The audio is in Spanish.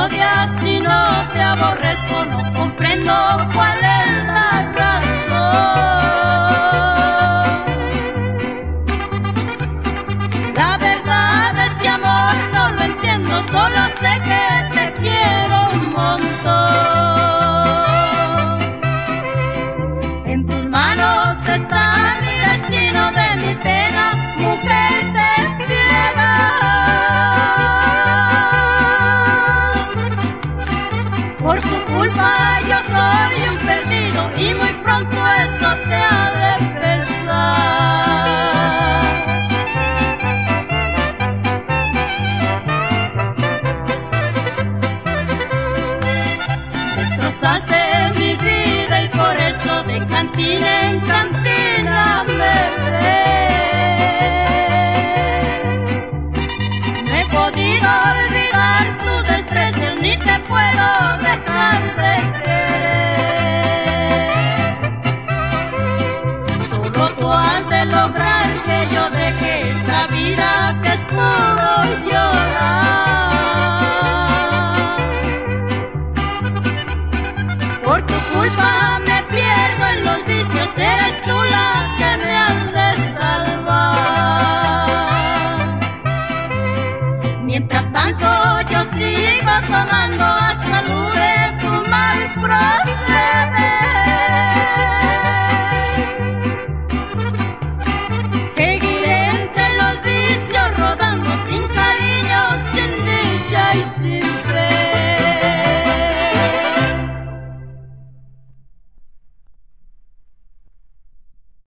odias y no te aborrezco, no comprendo cuál es la razón. La verdad de este amor no lo entiendo, solo sé que te quiero un montón. En tus manos está mi destino, de mi pena, mujer, ten piedad. Por tu culpa yo soy un perdido y muy pronto eso te ha de pesar. Destrozaste mi vida y por eso de cantina en cantina me ves. No he podido olvidar tu desprecio, ni te puedo dejar de querer. Solo tú has de lograr que yo deje esta vida que es puro llorar. Por tu culpa me pierdo en los vicios, eres tú la que me has de salvar. Mientras tanto yo sigo tomando